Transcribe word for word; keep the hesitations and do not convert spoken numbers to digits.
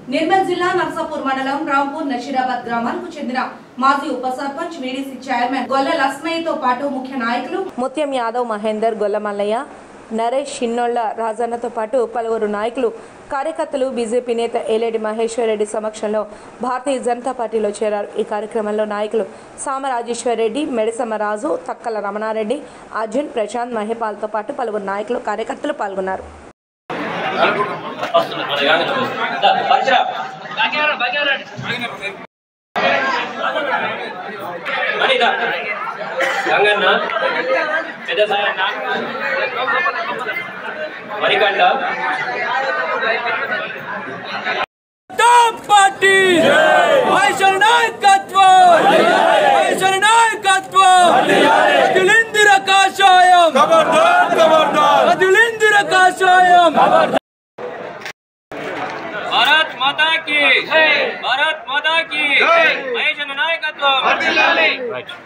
నిర్మల్ జిల్లా నర్సాపూర్ మండలం రాంపూర్ నషీరాబాద్ గ్రామానికి చెందిన మాజీ ఉప సర్పంచ్ వీడీసీ చైర్మన్ గొల్ల లస్మయ్యతో పాటు ముఖ్య నాయకులు ముత్యం యాదవ్, మహేందర్, గొల్ల మల్లయ్య, నరేష్, షిన్నోళ్ల రాజన్నతో పాటు పలువురు నాయకులు, కార్యకర్తలు బీజేపీ నేత ఏలేడి మహేశ్వర్ రెడ్డి సమక్షంలో భారతీయ జనతా పార్టీలో చేరారు। ఈ కార్యక్రమంలో నాయకులు సామ రాజేశ్వర్ రెడ్డి, మెడిసమ రాజు, తక్కల రమణారెడ్డి, అర్జున్, ప్రశాంత్, మహిపాల్తో పాటు పలువురు నాయకులు, కార్యకర్తలు పాల్గొన్నారు। भारत माता की भारत माता की नायकत्व।